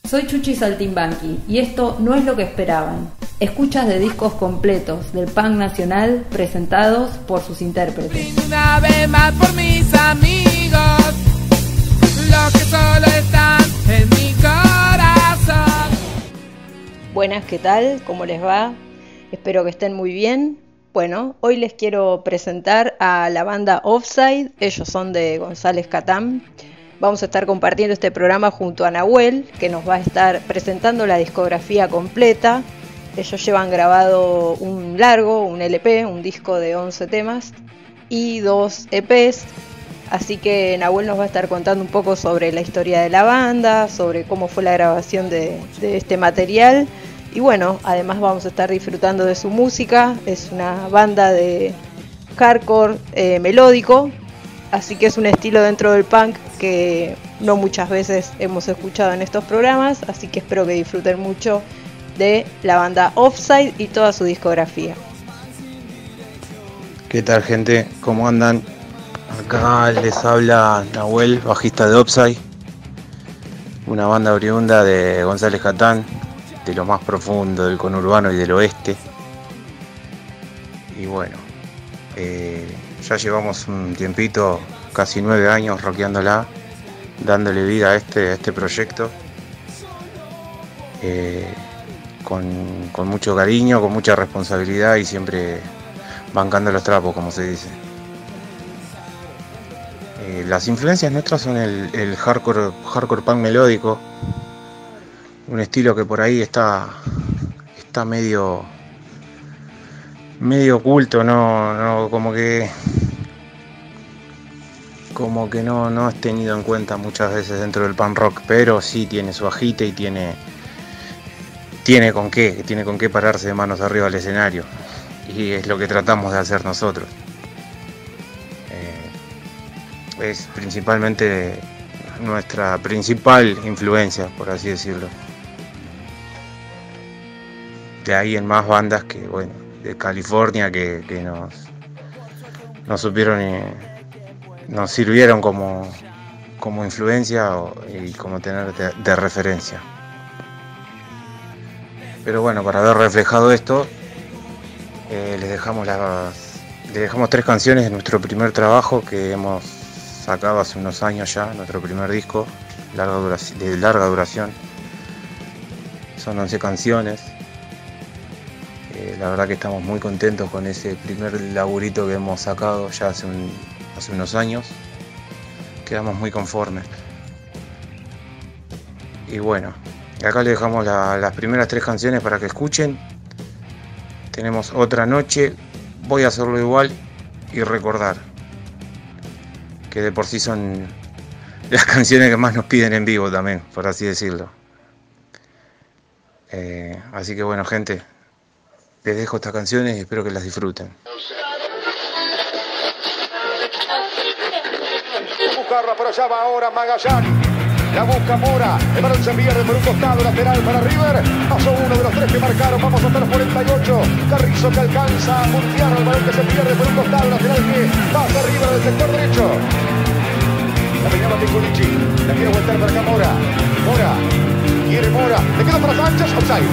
Soy Chuchi Saltimbanqui y esto no es lo que esperaban. Escuchas de discos completos del punk nacional presentados por sus intérpretes. Una vez más por mis amigos, los que solo están en mi corazón. Buenas, ¿qué tal? ¿Cómo les va? Espero que estén muy bien. Bueno, hoy les quiero presentar a la banda Offside. Ellos son de González Catán. Vamos a estar compartiendo este programa junto a Nahuel, que nos va a estar presentando la discografía completa. Ellos llevan grabado un largo, un LP, un disco de 11 temas y 2 EPs. Así que Nahuel nos va a estar contando un poco sobre la historia de la banda, sobre cómo fue la grabación de este material. Y bueno, además vamos a estar disfrutando de su música. Es una banda de hardcore melódico. Así que es un estilo dentro del punk que no muchas veces hemos escuchado en estos programas, así que espero que disfruten mucho de la banda Offside y toda su discografía. ¿Qué tal, gente? ¿Cómo andan? Acá les habla Nahuel, bajista de Offside, una banda oriunda de González Catán, de lo más profundo del conurbano y del oeste. Y bueno, ya llevamos un tiempito, casi 9 años rockeándola, dándole vida a este proyecto, con mucho cariño, con mucha responsabilidad y siempre bancando los trapos, como se dice. Las influencias nuestras son el hardcore punk melódico, un estilo que por ahí está medio oculto, no como que no es tenido en cuenta muchas veces dentro del punk rock, pero sí tiene su agite y tiene con qué pararse de manos arriba al escenario, y es lo que tratamos de hacer nosotros. Es principalmente nuestra principal influencia, por así decirlo. De ahí en más bandas que, bueno, de California que nos supieron y nos sirvieron como influencia y como tener de referencia. Pero bueno, para haber reflejado esto, les dejamos 3 canciones de nuestro primer trabajo que hemos sacado hace unos años ya, nuestro primer disco de larga duración. Son 11 canciones. La verdad que estamos muy contentos con ese primer laburito que hemos sacado ya hace unos años. Quedamos muy conformes. Y bueno, acá les dejamos las primeras 3 canciones para que escuchen. Tenemos Otra Noche, Voy a Hacerlo Igual y Recordar, que de por sí son las canciones que más nos piden en vivo también, por así decirlo. Así que bueno, gente, les dejo estas canciones y espero que las disfruten. Buscarla, pero ya va ahora Magallán. La busca Mora, el balón se pierde por un costado, lateral para River. Pasó uno de los 3 que marcaron, vamos hasta los 48. Carrizo que alcanza a puntear el balón que se pierde por un costado, lateral que pasa River del sector derecho. La peinaba Piccolici, la quiere voltear para acá Mora. Quiere Mora, le queda para Sánchez, offside.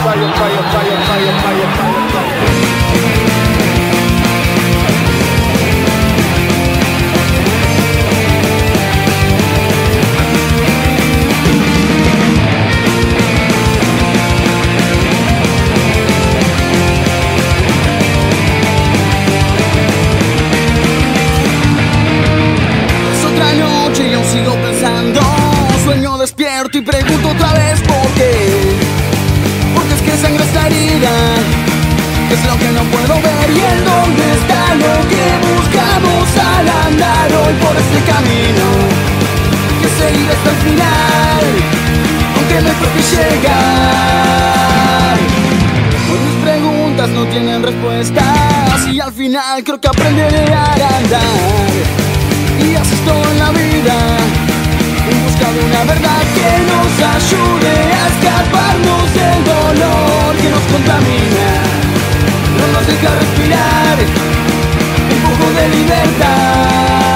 Y aún sigo pensando, sueño despierto y pregunto otra vez por qué. Porque es que sangre esta herida, es lo que no puedo ver. Y en dónde está lo que buscamos al andar hoy por este camino, que seguir hasta el final, aunque me toque llegar. Hoy mis preguntas no tienen respuestas y al final creo que aprenderé a andar. Y así estoy en la vida, en busca de una verdad que nos ayude a escaparnos del dolor que nos contamina, no nos deja respirar un poco de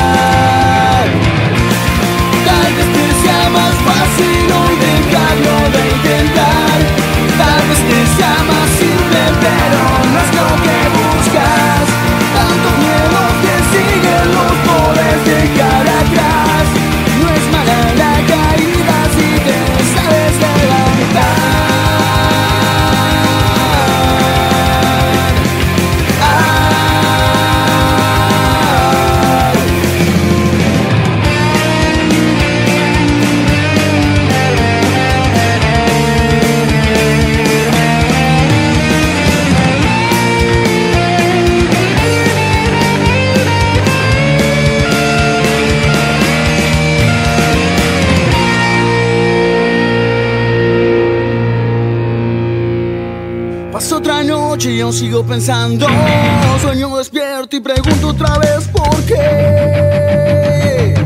libertad. Tal vez te sea más fácil hoy dejarlo noche yo sigo pensando, sueño despierto y pregunto otra vez por qué.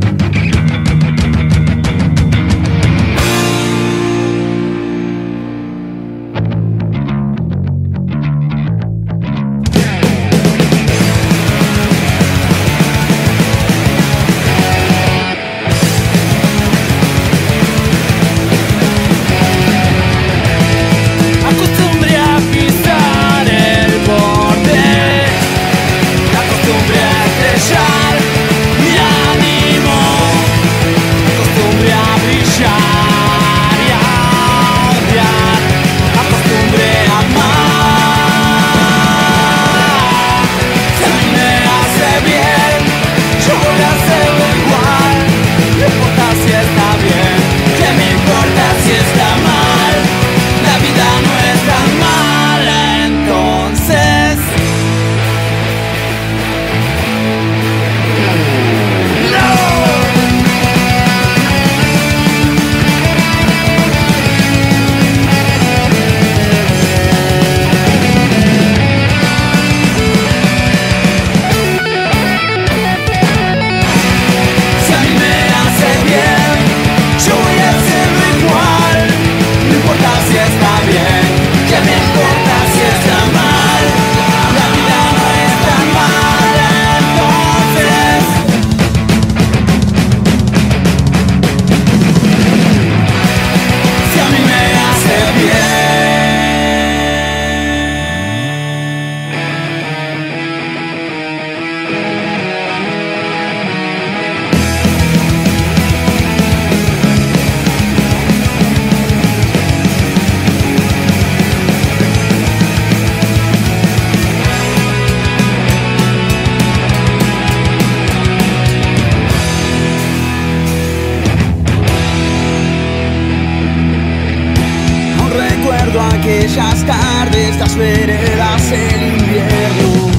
Aquellas tardes, las veredas, el invierno,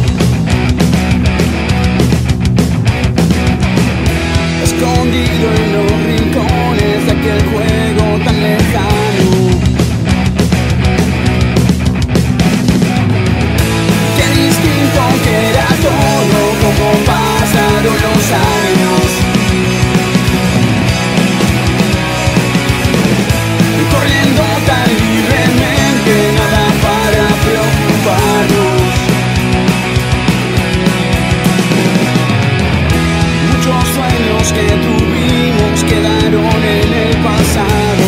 escondido en los rincones de aquel juego tan lejano. Qué distinto que era todo, como pasaron los años, corriendo tan libremente, nada para preocuparnos. Muchos sueños que tuvimos quedaron en el pasado.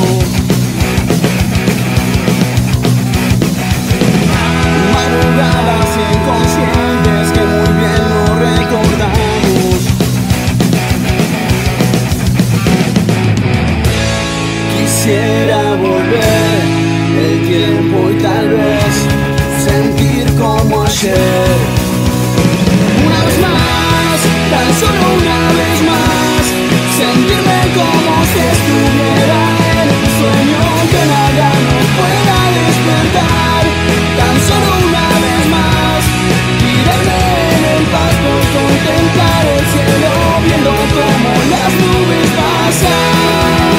Madrugadas inconscientes que muy bien no recordamos. Quisiera volver el tiempo y tal vez sentir como ayer. Una vez más, tan solo una vez más, sentirme como si estuviera en un sueño que nada nos pueda despertar. Tan solo una vez más, tirarme en el pasto y contemplar el cielo, viendo como las nubes pasan.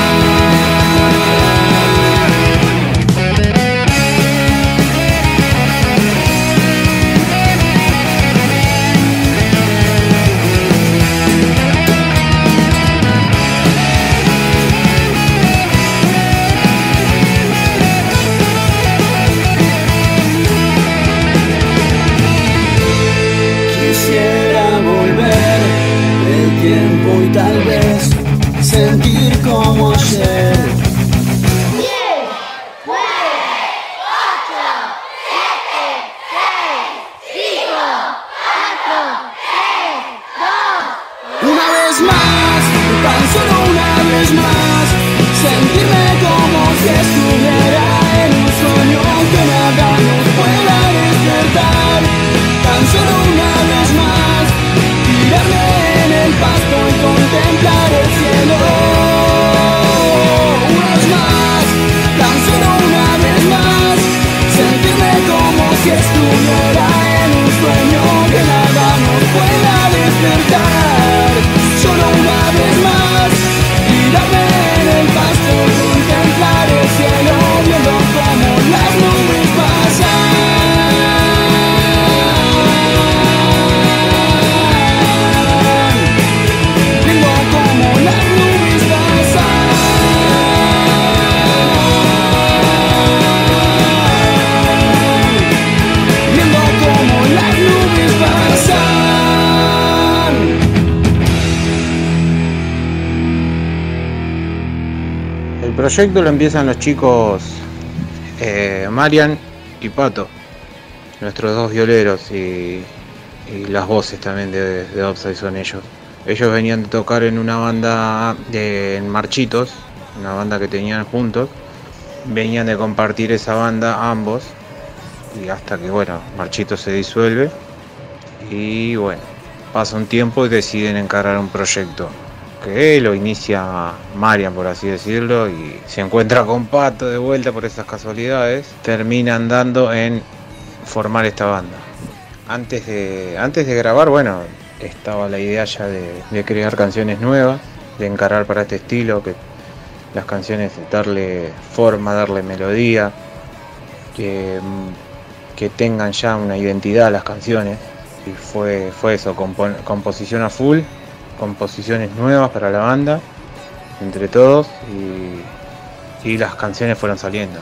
El proyecto lo empiezan los chicos Marian y Pato, nuestros dos violeros, y las voces también de Offside son ellos. Ellos venían de tocar en una banda en Marchitos, una banda que tenían juntos. Venían de compartir esa banda ambos, y hasta que bueno, Marchitos se disuelve y bueno, pasa un tiempo y deciden encarar un proyecto que lo inicia Marian, por así decirlo, y se encuentra con Pato de vuelta por esas casualidades. Terminan dando en formar esta banda. Antes de grabar, bueno, estaba la idea ya de crear canciones nuevas, de encarar para este estilo, que las canciones, darle forma, darle melodía, que tengan ya una identidad a las canciones. Y fue eso, composición a full, composiciones nuevas para la banda, entre todos, y las canciones fueron saliendo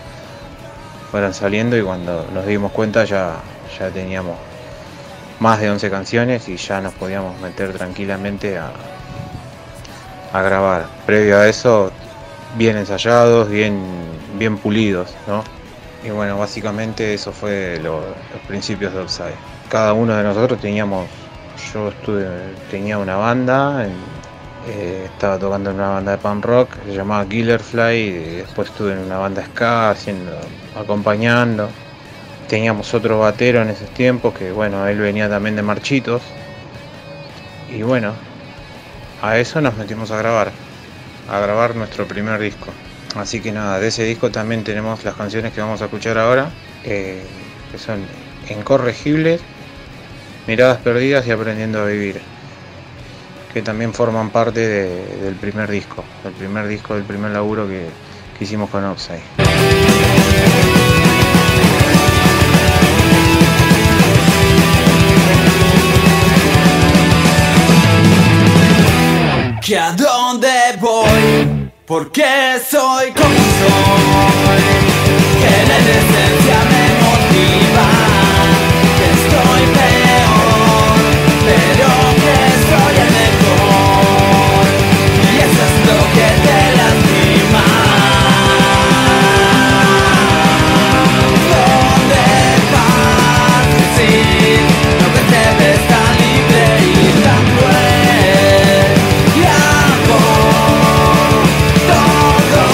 y cuando nos dimos cuenta ya teníamos más de 11 canciones y ya nos podíamos meter tranquilamente a grabar. Previo a eso, bien ensayados, bien pulidos, ¿no? Y bueno, básicamente eso fue los principios de Offside. Cada uno de nosotros tenía una banda, estaba tocando en una banda de punk rock que se llamaba Killer Fly, y después estuve en una banda ska acompañando. Teníamos otro batero en esos tiempos que bueno, él venía también de Marchitos, y bueno, a eso nos metimos a grabar nuestro primer disco. Así que nada, de ese disco también tenemos las canciones que vamos a escuchar ahora, que son Incorregibles, Miradas Perdidas y Aprendiendo a Vivir, que también forman parte del primer disco, del primer laburo que hicimos con Offside. ¿Que a dónde voy? ¿Por qué soy como soy? Que la esencia me motiva, que estoy peor, pero que soy el mejor, y eso es lo que te lastima. ¿Dónde vas? Sí, no que te ves tan libre y tan cruel, y hago todo.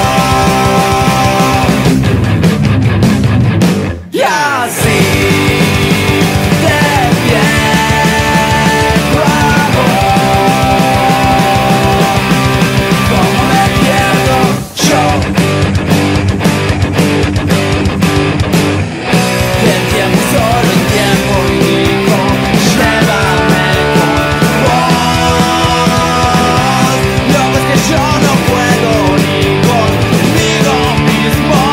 Y así te pierdo como me pierdo yo. El tiempo es solo el tiempo, hijo, llévame con vos. Lo ves que yo no puedo ni conmigo mismo.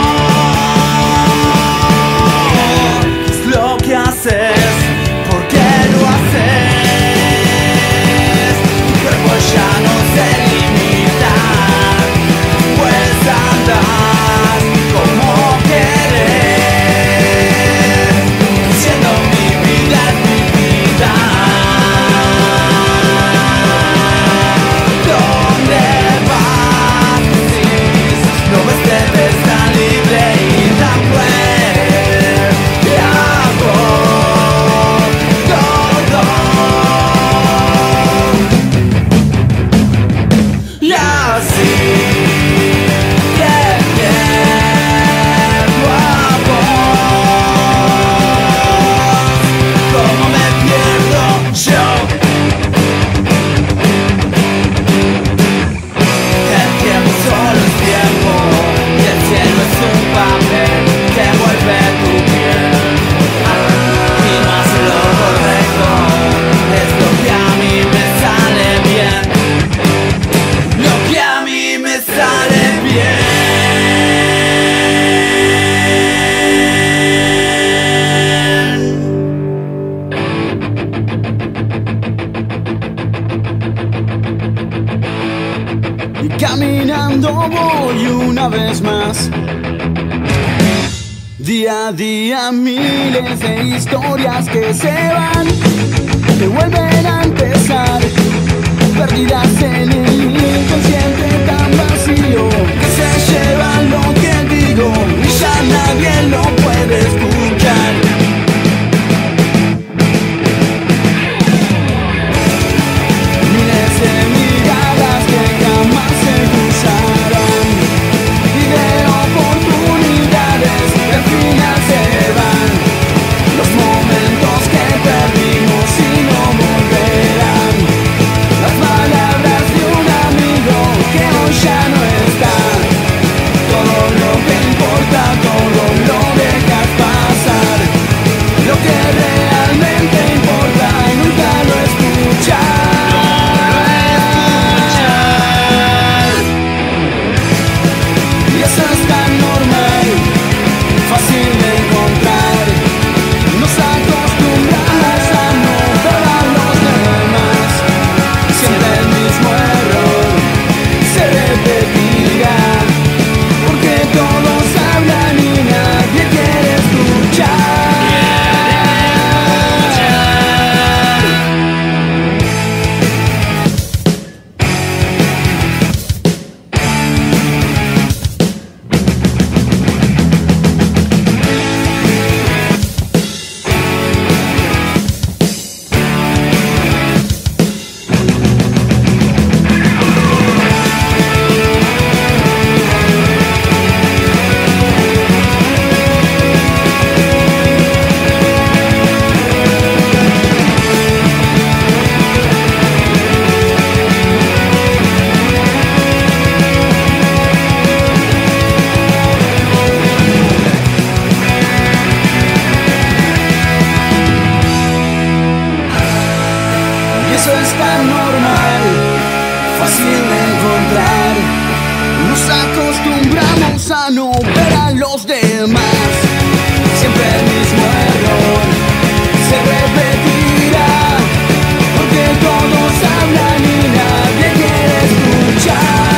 ¿Qué es lo que haces? ¿Por qué lo haces? Tu cuerpo ya no se limita, puedes andar como querés, siendo mi vida es mi vida. ¿Dónde vas? Decís, no ves, te ves tan libre y tan cruel, y hago todo. Y así te pierdo a vos, como me pierdo yo. El tiempo solo es tiempo, y el cielo es un papel que envuelve tu piel, y no hace lo correcto, es lo que a mí me sale bien, lo que a mí me sale bien. Y caminando voy una vez más, día a día miles de historias que se van, que vuelven a empezar, perdidas en el inconsciente tan vacío. para no ver a los demás. Siempre el mismo error se repetirá, porque todos hablan y nadie quiere escuchar.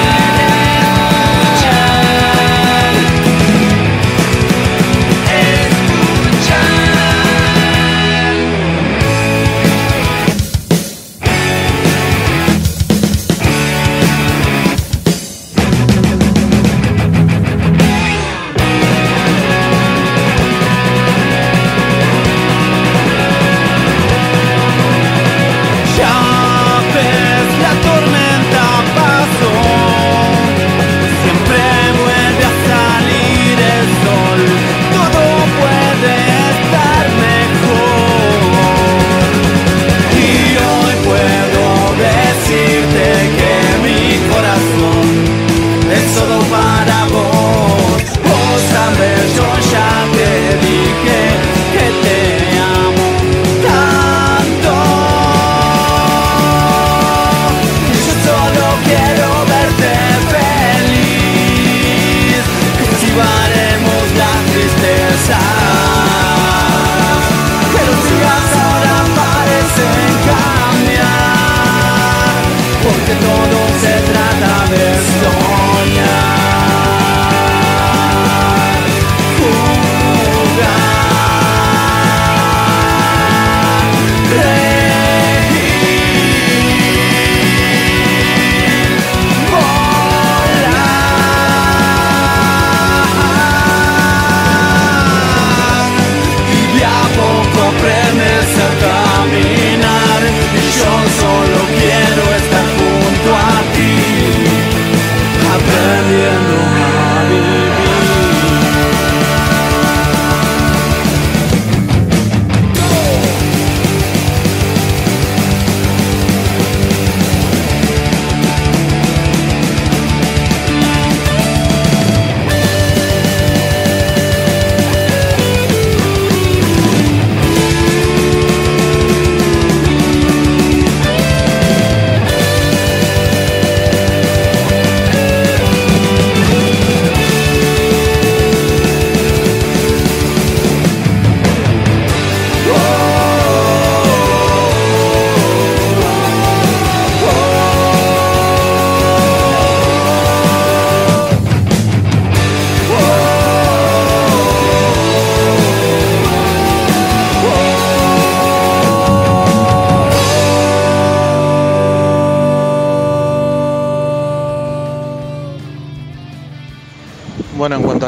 Bueno, en cuanto a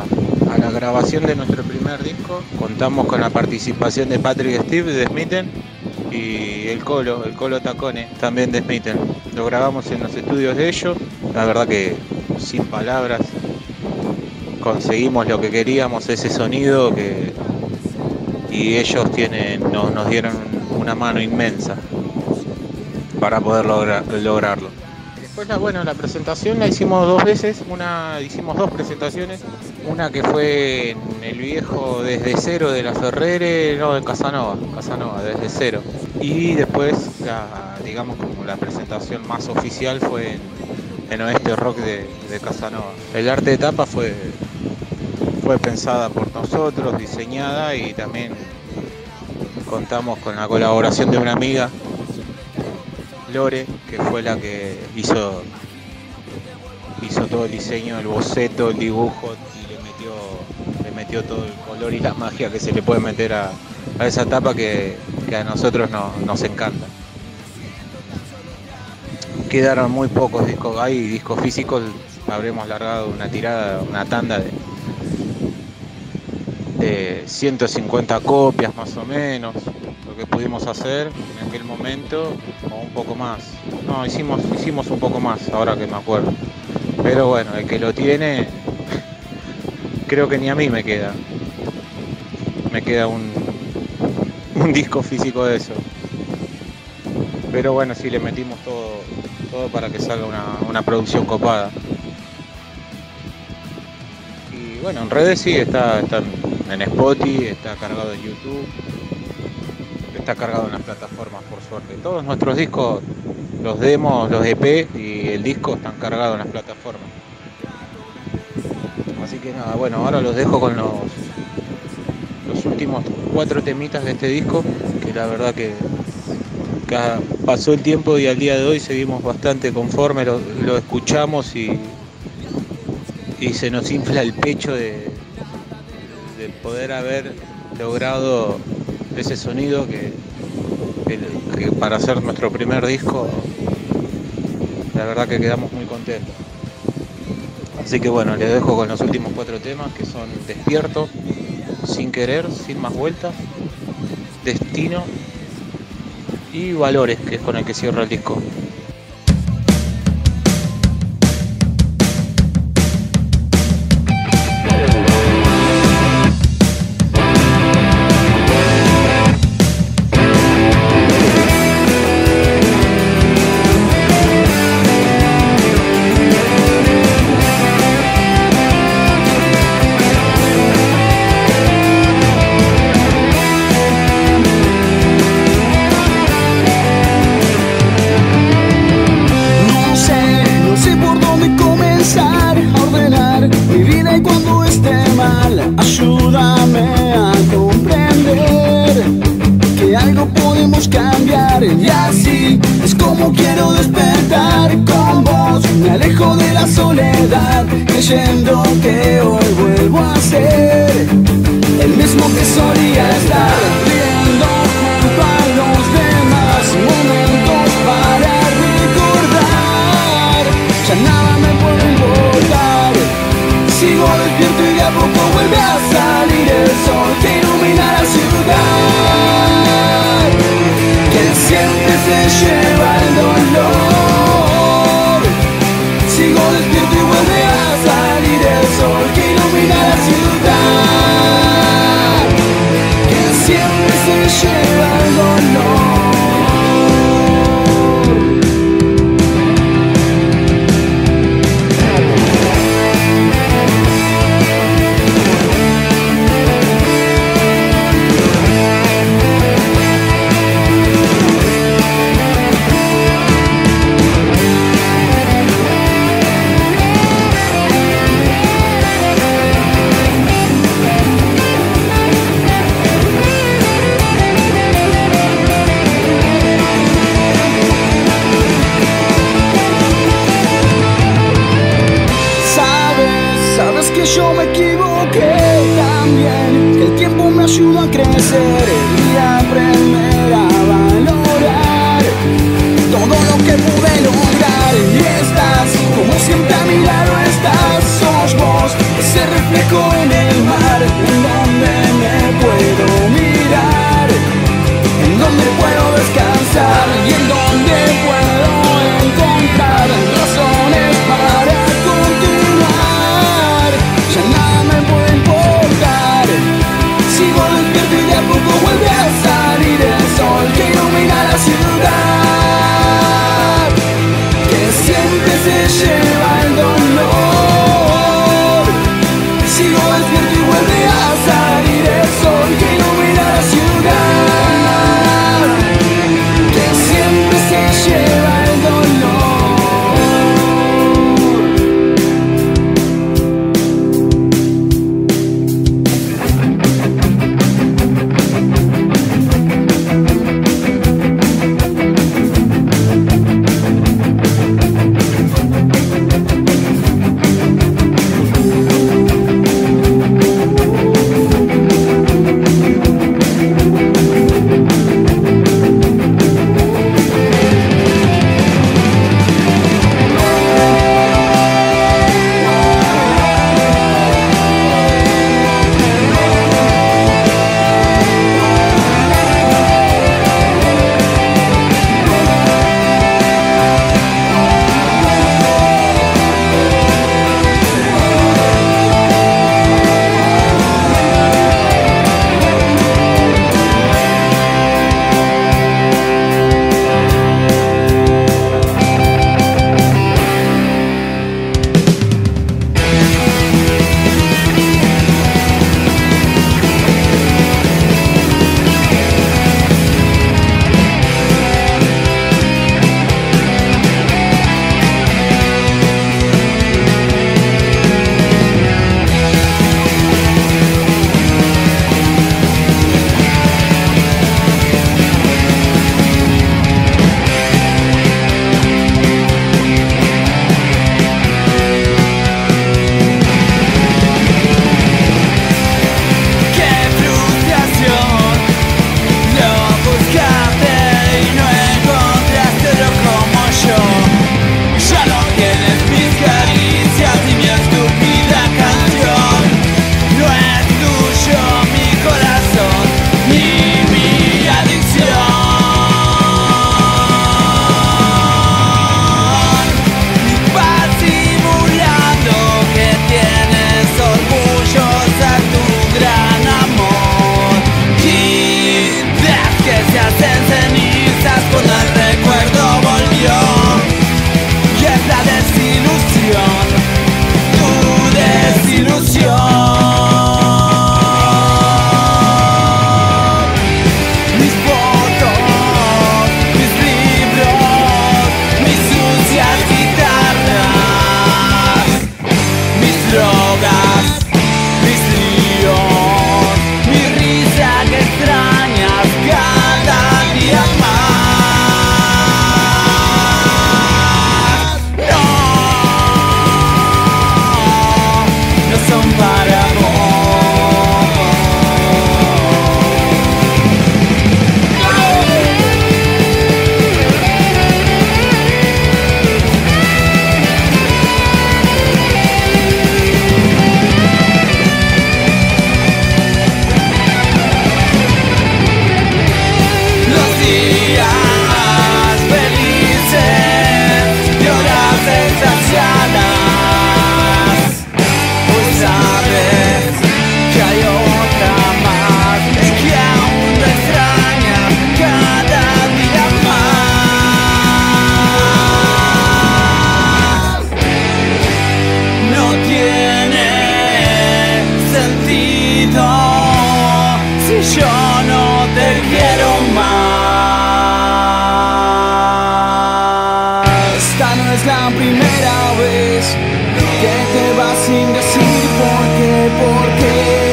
la grabación de nuestro primer disco, contamos con la participación de Patrick Steve de Smitten y el Colo Tacone, también de Smitten. Lo grabamos en los estudios de ellos, la verdad que sin palabras conseguimos lo que queríamos, ese sonido y ellos nos dieron una mano inmensa para poder lograrlo. Después la presentación la hicimos 2 veces, hicimos 2 presentaciones, una que fue en el viejo Desde Cero de la Ferrere, de Casanova, Desde Cero. Y después, digamos como la presentación más oficial fue en Oeste Rock de Casanova. El arte de tapa fue pensada por nosotros, diseñada, y también contamos con la colaboración de una amiga, Lore, que fue la que hizo todo el diseño, el boceto, el dibujo, y le metió todo el color y la magia que se le puede meter a esa tapa que a nosotros nos encanta. Quedaron muy pocos discos, hay discos físicos, habremos largado una tanda de 150 copias más o menos, lo que pudimos hacer en aquel momento, o un poco más. No, hicimos un poco más, ahora que me acuerdo. Pero bueno, el que lo tiene, creo que ni a mí me queda un disco físico de eso. Pero bueno, sí, le metimos todo para que salga una producción copada. Y bueno, en redes sí, está en Spotify, está cargado en YouTube, está cargado en las plataformas, por suerte. Todos nuestros discos, los demos, los EP y el disco están cargados en las plataformas. Así que nada, bueno, ahora los dejo con los últimos 4 temitas de este disco, que la verdad que pasó el tiempo y al día de hoy seguimos bastante conformes, lo escuchamos y se nos infla el pecho de poder haber logrado ese sonido que para hacer nuestro primer disco, la verdad que quedamos muy contentos. Así que bueno, les dejo con los últimos 4 temas, que son Despierto, Sin Querer, Sin Más Vueltas, Destino y Valores, que es con el que cierra el disco. Ayúdame a comprender que algo podemos cambiar, y así es como quiero despertar con vos. Me alejo de la soledad, creyendo que hoy vuelvo a ser el mismo que solía estar, riendo junto a los demás, momentos para recordar. Ya nada me puede importar, sigo despierto y de a poco vuelve a salir el sol que ilumina la ciudad, que siempre se lleva el dolor. Sigo despierto y vuelve a salir el sol que ilumina la ciudad, que siempre se lleva el dolor. Que yo me equivoqué también, que el tiempo me ayuda a crecer y aprender a valorar todo lo que pude lograr. Y estás, como siempre a mi lado estás, sos vos, ese reflejo en el mar, en donde me puedo mirar, en donde puedo descansar y en donde puedo encontrar razones para continuar. Ya nada me puede importar, sigo despierto y de a poco vuelve a salir el sol yo no te quiero más. Esta no es la primera vez que te vas sin decir por qué.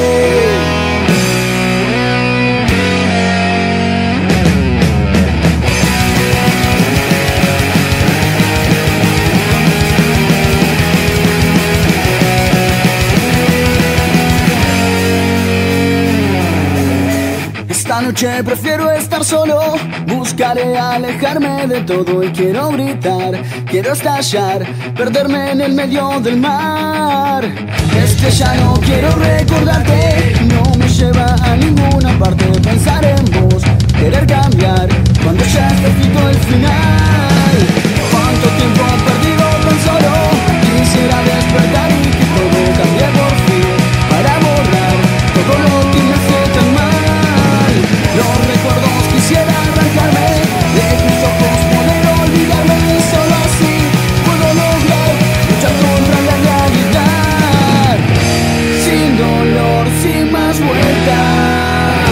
Esta noche prefiero estar solo, buscaré alejarme de todo y quiero gritar, quiero estallar, perderme en el medio del mar. Es que ya no quiero recordarte, no me lleva a ninguna parte pensar en vos, querer cambiar, cuando ya está escrito el final. Cuánto tiempo he perdido tan solo, quisiera despertar y que todo cambie por fin, para borrar todo lo que me hace tan mal. Los recuerdos quisiera arrancarme de tus ojos, poder olvidarme y solo así puedo lograr luchar contra la realidad. Sin dolor, sin más vueltas.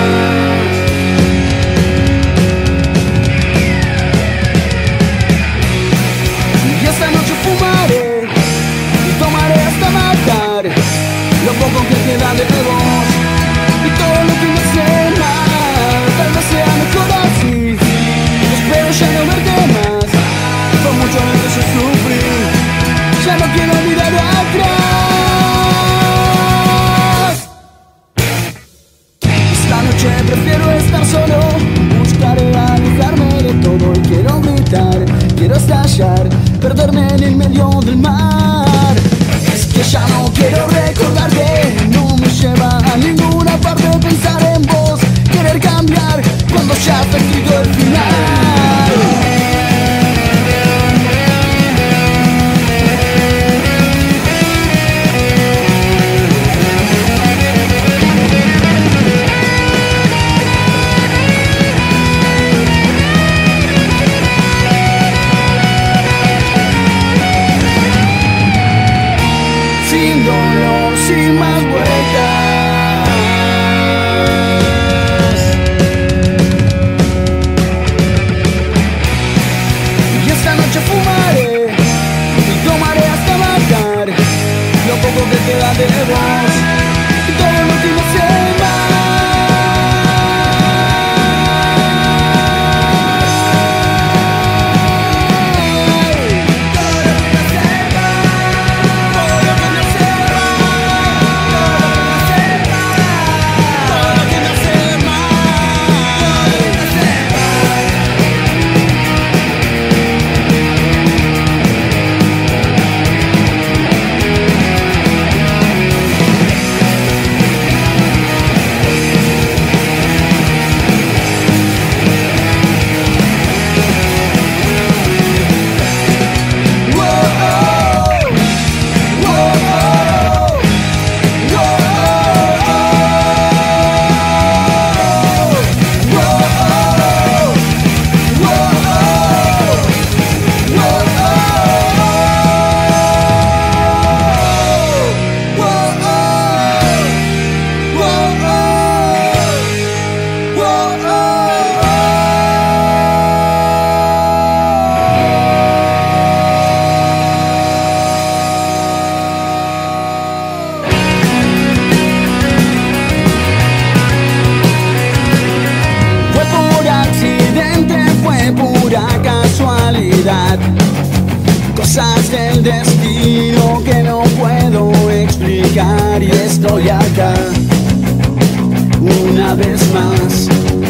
Y esta noche fumaré y tomaré hasta matar lo poco que queda de vos y todo lo que me hace mal. Tal vez sea mejor así, espero ya no verte más. Por mucho que yo sufrí, ya no quiero mirar atrás. Esta noche prefiero estar solo, buscaré alejarme de todo y quiero gritar, quiero estallar, perderme en el medio del mar. Es que ya no quiero recordarte, no me lleva a ninguna parte pensar en vos, querer cambiar cuando ya está escrito el final. Sin dolor, sin más vueltas. Y esta noche fumaré y tomaré hasta matar lo poco que queda de vos y todo lo que me hace cosas del destino que no puedo explicar y estoy acá una vez más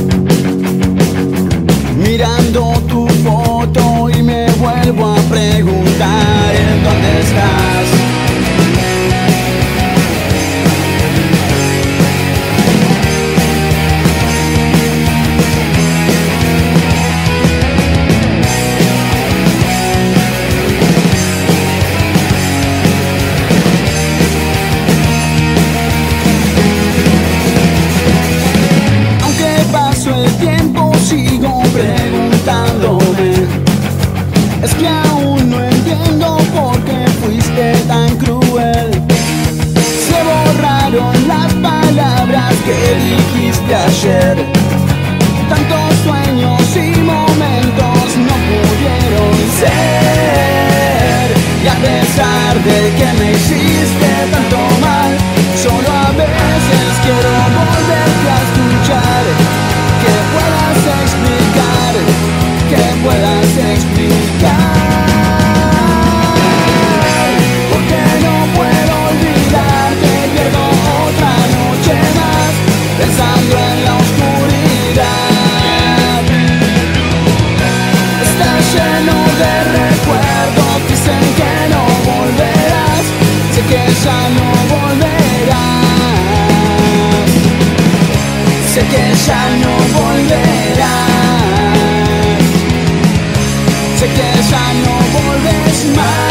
mirando tu foto y me vuelvo a preguntar ¿en dónde estás? ayer. Tantos sueños y momentos no pudieron ser. Y a pesar de que me hiciste tanto mal, solo a veces quiero volverte a escuchar. Que puedas explicar, que puedas explicar. Porque no puedo olvidarte, pierdo otra noche más pensando en la oscuridad. Está lleno de recuerdos, dicen que no volverás, sé que ya no volverás, sé que ya no volverás, sé que ya no volves más.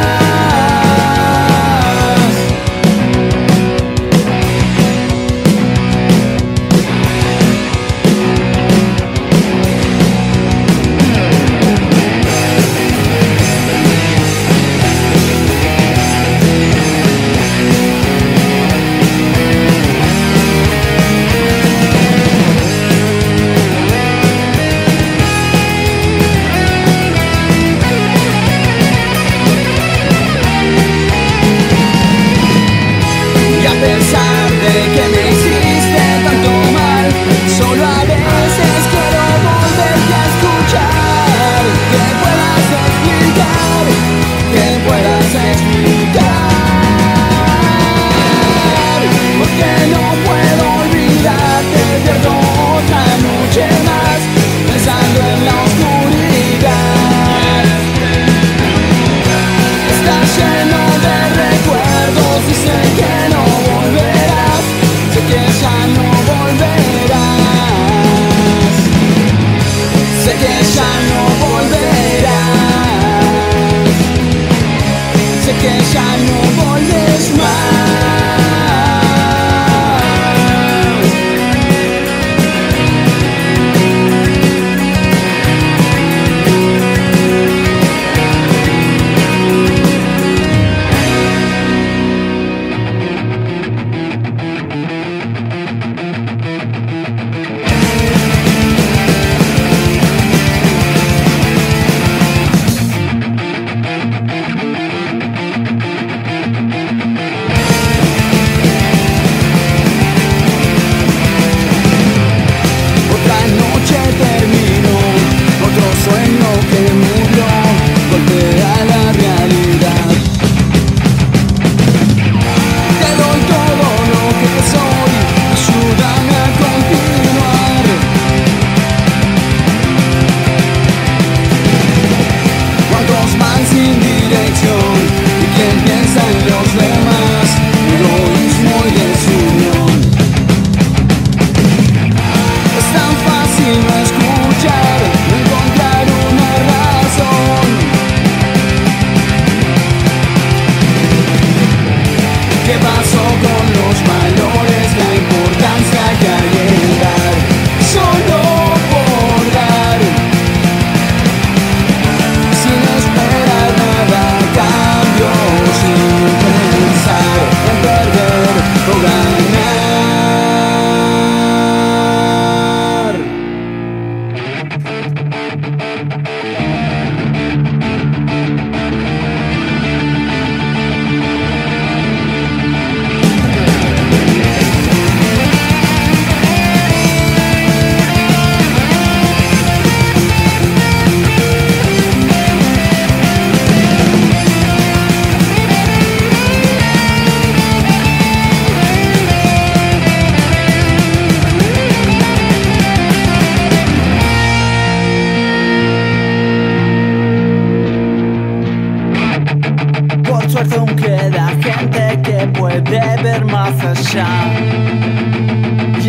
Y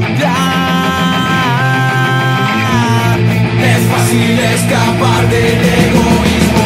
ayudar. Es fácil escapar del egoísmo.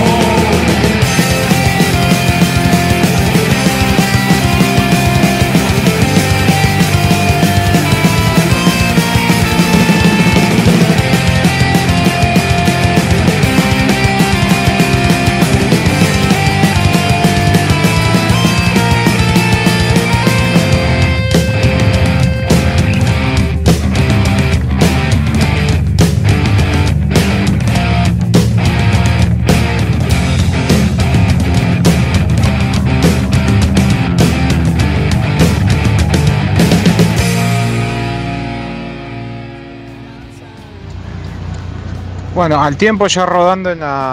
Bueno, al tiempo ya rodando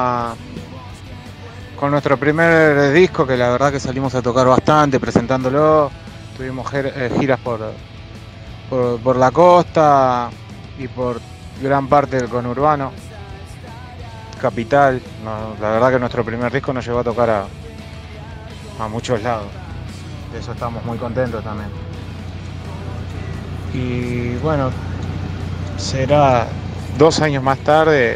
con nuestro primer disco, que la verdad que salimos a tocar bastante, presentándolo. Tuvimos giras por la costa y por gran parte del conurbano, capital. No, la verdad que nuestro primer disco nos llevó a tocar a muchos lados. De eso estamos muy contentos también. Y bueno, será 2 años más tarde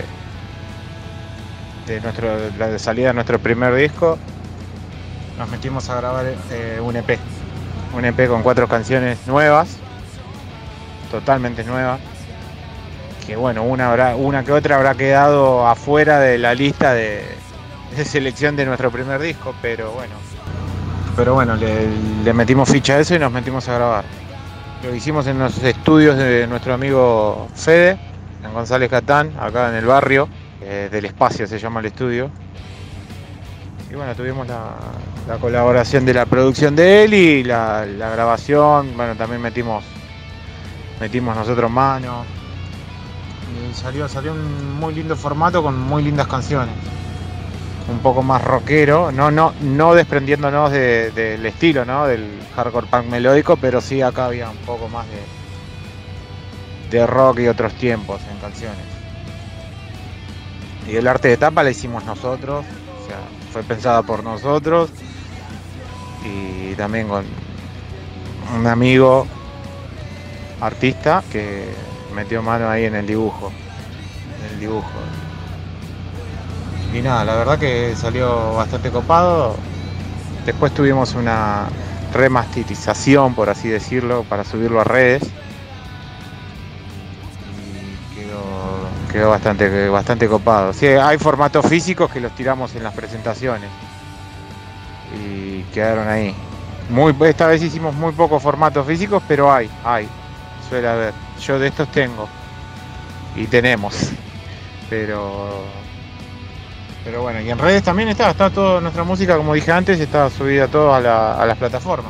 de la salida de nuestro primer disco, nos metimos a grabar un EP con 4 canciones nuevas, totalmente nuevas, que bueno, una que otra habrá quedado afuera de la lista de selección de nuestro primer disco, pero bueno, le metimos ficha a eso y nos metimos a grabar. Lo hicimos en los estudios de nuestro amigo Fede, en González Catán, acá en el barrio, del Espacio se llama el estudio. Y bueno, tuvimos la colaboración de la producción de él y la grabación. Bueno, también metimos nosotros mano. Y salió un muy lindo formato con muy lindas canciones. Un poco más rockero, no desprendiéndonos del estilo, ¿no? Del hardcore punk melódico, pero sí acá había un poco más de rock y otros tiempos en canciones. Y el arte de tapa la hicimos nosotros, o sea, fue pensada por nosotros y también con un amigo artista que metió mano ahí en el dibujo. Y nada, la verdad que salió bastante copado. Después tuvimos una remasterización, por así decirlo, para subirlo a redes. Y quedó bastante copado. Sí, hay formatos físicos que los tiramos en las presentaciones. Y quedaron ahí. Esta vez hicimos muy pocos formatos físicos, pero suele haber. Yo de estos tengo. Y tenemos. Pero bueno, y en redes también está toda nuestra música, como dije antes, está subida todo a las plataformas.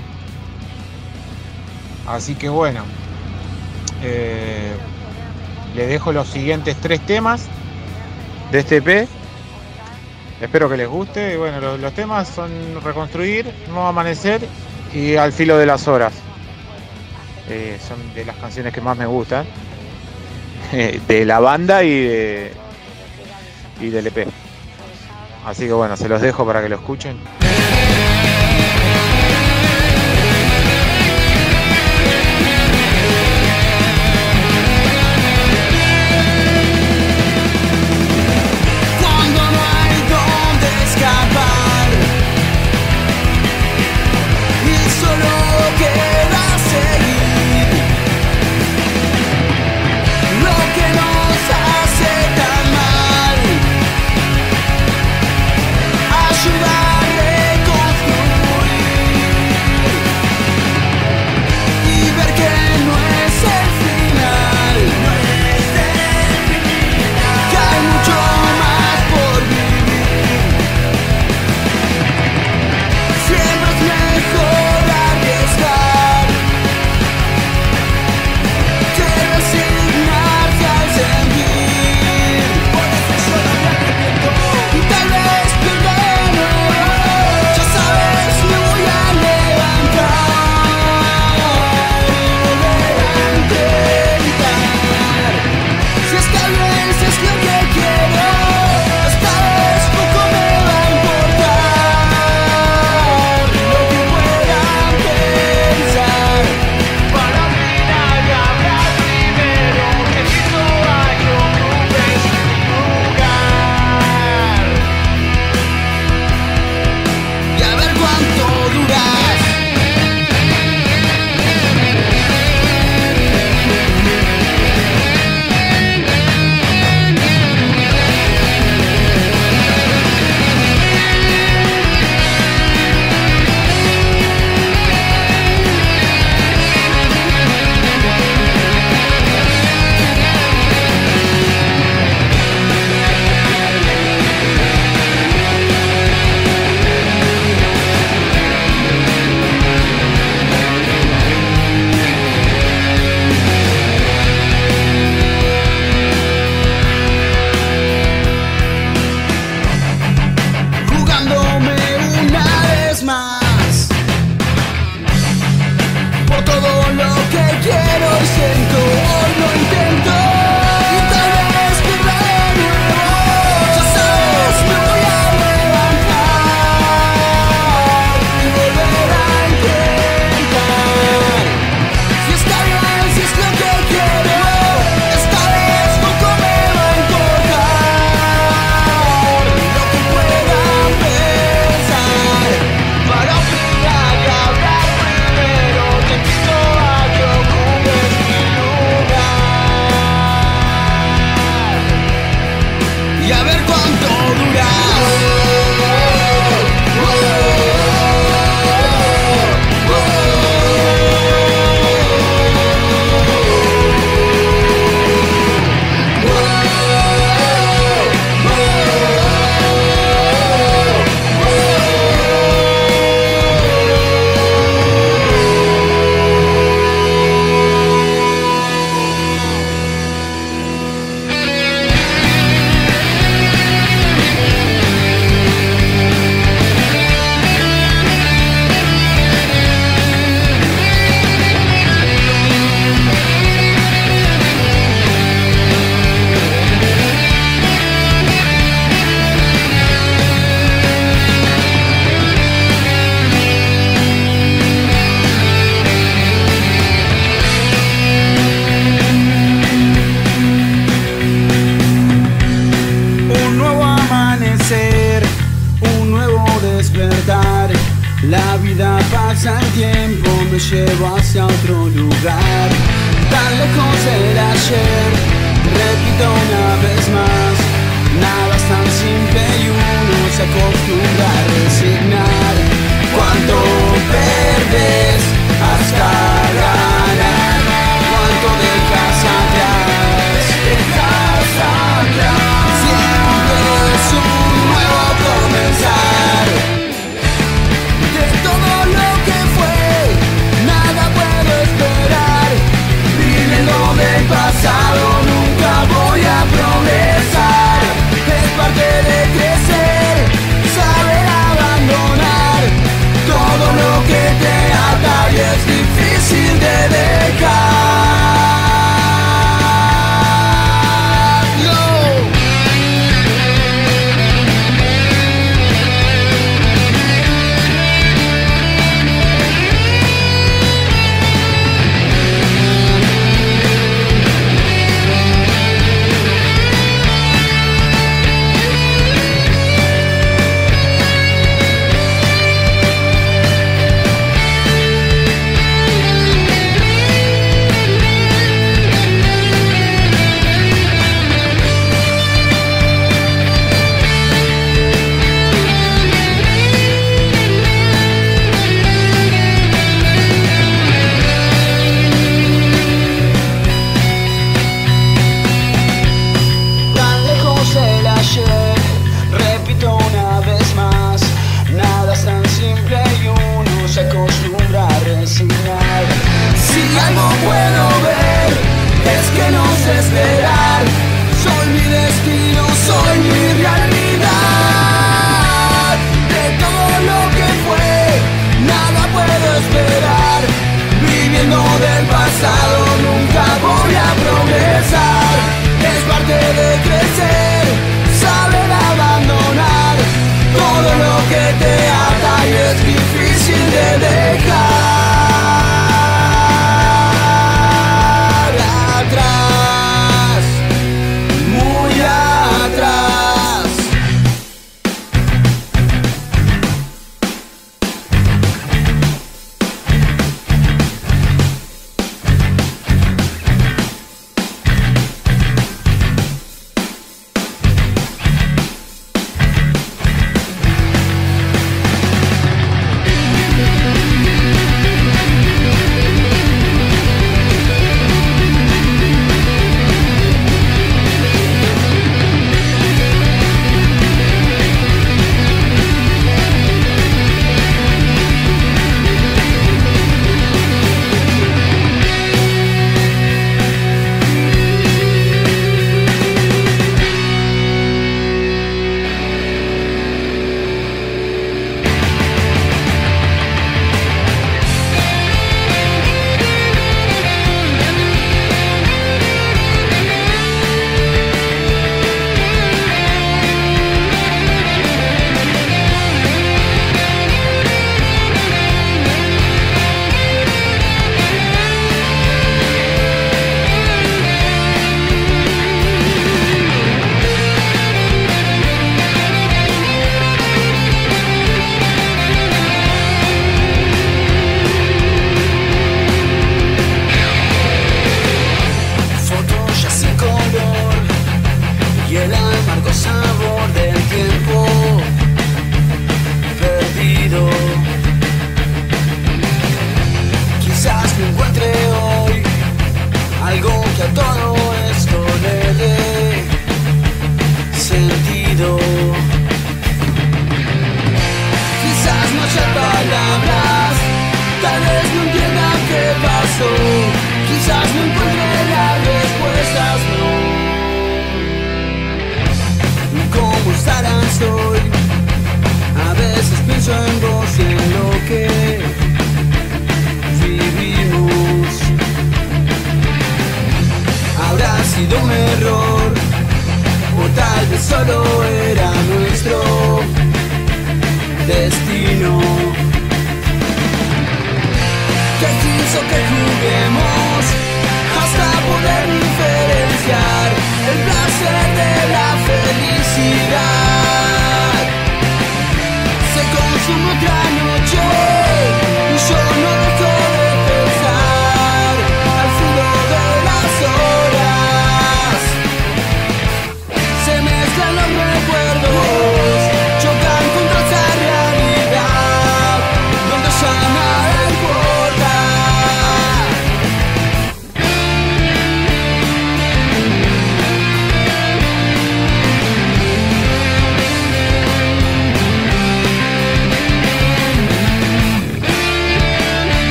Así que bueno, les dejo los siguientes 3 temas de este EP. Espero que les guste. Y bueno, los temas son Reconstruir, Nuevo Amanecer y Al Filo de las Horas. Son de las canciones que más me gustan, de la banda y del EP. Así que bueno, se los dejo para que lo escuchen. Cuando no hay dónde escapar y solo queda seguir lo que nos hace tan mal. Ayudarle pasa el tiempo me llevo hacia otro lugar, tan lejos del ayer. Repito una vez más, nada es tan simple y uno se acostumbra a resignar. Cuánto perdes hasta ganar, cuánto dejas atrás, siempre es un nuevo comenzar. De todo lo que fue, nada puedo esperar. Viviendo del pasado, nunca voy a progresar. Es parte de crecer, saber abandonar todo lo que te ata y es difícil de dejar.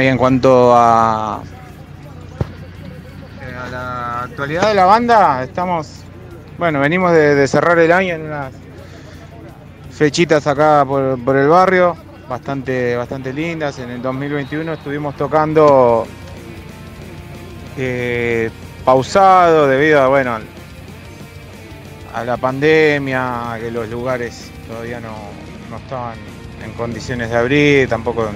y en cuanto a la actualidad de la banda, venimos de cerrar el año en unas fechitas acá por el barrio, bastante lindas. En el 2021 estuvimos tocando pausado debido a la pandemia, a que los lugares todavía no estaban en condiciones de abrir, tampoco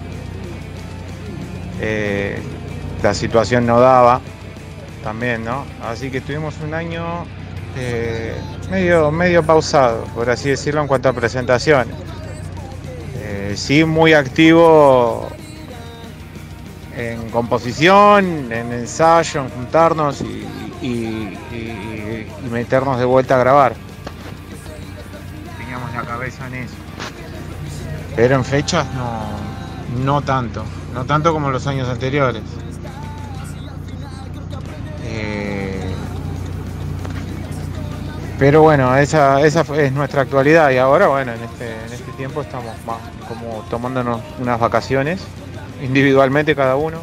la situación no daba también, ¿no? Así que tuvimos un año medio pausado, por así decirlo, en cuanto a presentaciones. Sí, muy activo en composición, en ensayo, en juntarnos y meternos de vuelta a grabar. Teníamos la cabeza en eso. Pero en fechas no tanto como los años anteriores. Pero bueno, esa es nuestra actualidad y ahora, en este tiempo estamos más como tomándonos unas vacaciones, individualmente cada uno.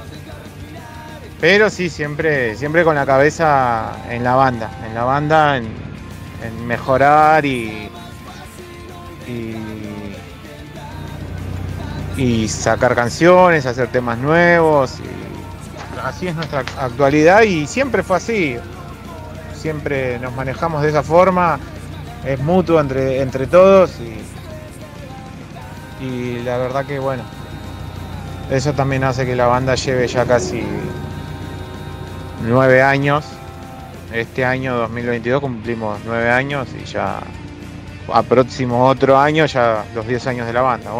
Pero sí, siempre con la cabeza en la banda, en mejorar y sacar canciones, hacer temas nuevos. Y así es nuestra actualidad y siempre fue así. Siempre nos manejamos de esa forma, es mutuo entre todos y la verdad que eso también hace que la banda lleve ya casi 9 años. Este año 2022 cumplimos 9 años y ya a próximo otro año ya los 10 años de la banda.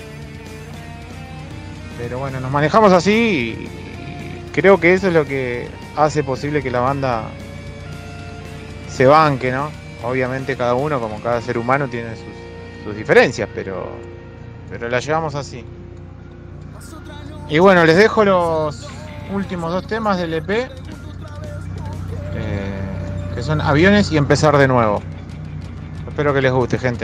Pero nos manejamos así y creo que eso es lo que hace posible que la banda se banque, ¿no? Obviamente cada uno, como cada ser humano, tiene sus diferencias, pero la llevamos así. Y les dejo los últimos 2 temas del EP, que son Aviones y Empezar de Nuevo. Espero que les guste, gente.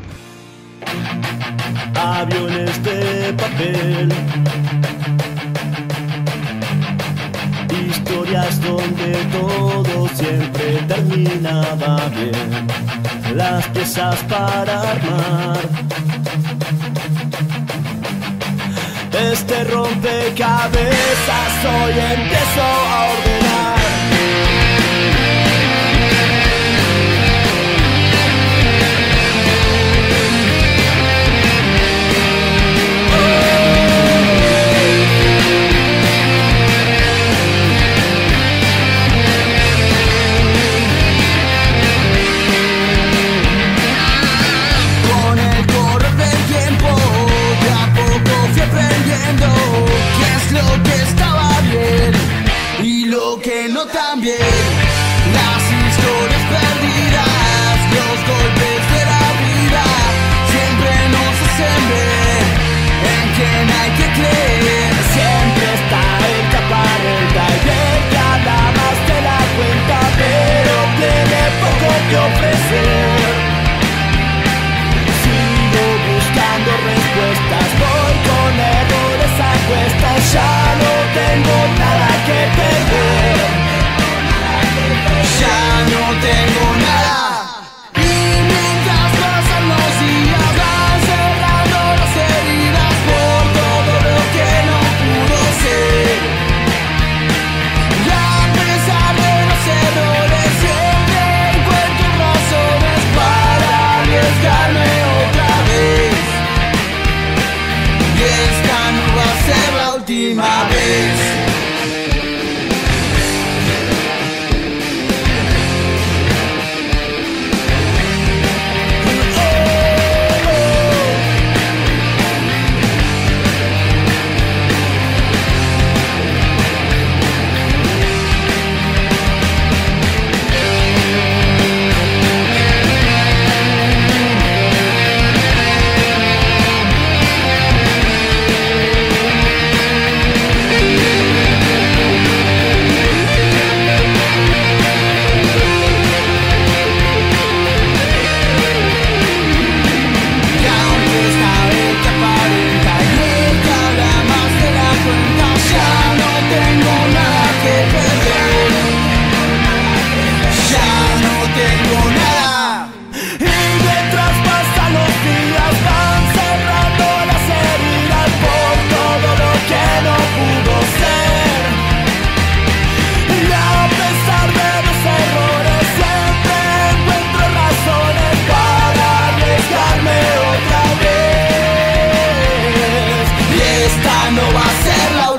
Aviones de papel, historias donde todo siempre terminaba bien, las piezas para armar este rompecabezas. Hoy empiezo a ordenar. También las historias perdidas, los golpes de la vida siempre nos hacen ver en quien hay que creer. Siempre está el caparreta y el que habla más de la cuenta, pero tiene poco que ofrecer. Sigo buscando respuestas, voy con errores a cuestas, ya no tengo nada que perder. Ya no tengo nada. Y mientras pasan los días van cerrando las heridas por todo lo que no pudo ser. Y a pesar de los errores siempre encuentro razones para arriesgarme otra vez. Y esta no va a ser la última vez.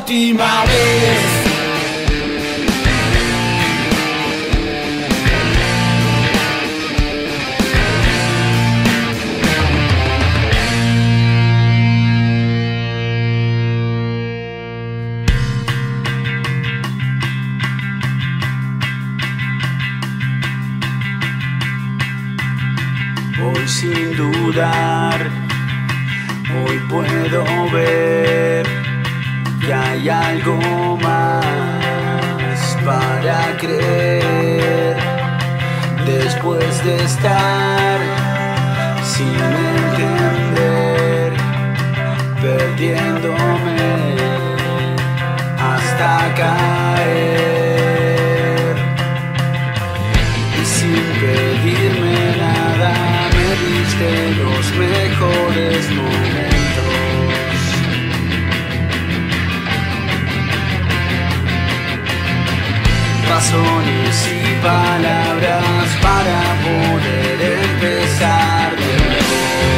última vez. Hoy sin dudar, hoy puedo ver que hay algo más para creer. Después de estar sin entender, perdiéndome hasta caer. Y sin pedirme nada, me diste los mejores momentos. Razones y palabras para poder empezar de nuevo.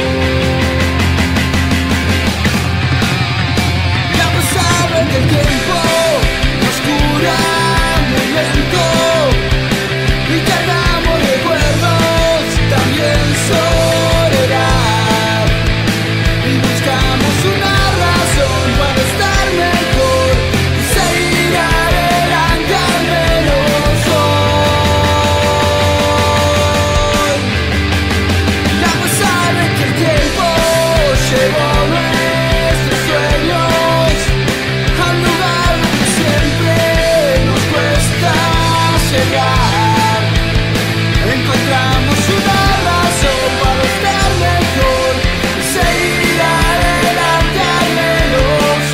Y a pesar de que el tiempo nos cura muy lento y cargamos recuerdos, también soledad, y buscamos una razón para estar mejor y seguir adelante al menos hoy. Y a pesar de que el tiempo llevó nuestros sueños al lugar donde siempre nos cuesta llegar, encontramos una razón para estar mejor y seguir adelante al menos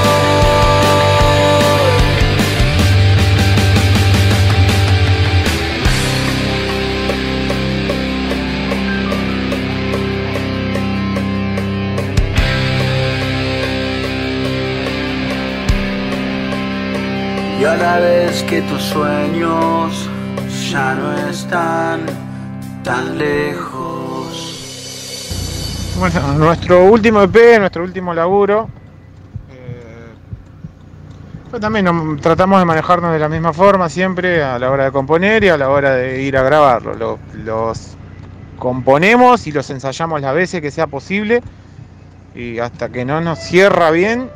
hoy. Y a la vez que tus sueños ya no están tan lejos. Bueno, nuestro último EP, nuestro último laburo, pues también tratamos de manejarnos de la misma forma siempre a la hora de componer y a la hora de ir a grabarlo. Los componemos y los ensayamos las veces que sea posible y hasta que no nos cierra bien,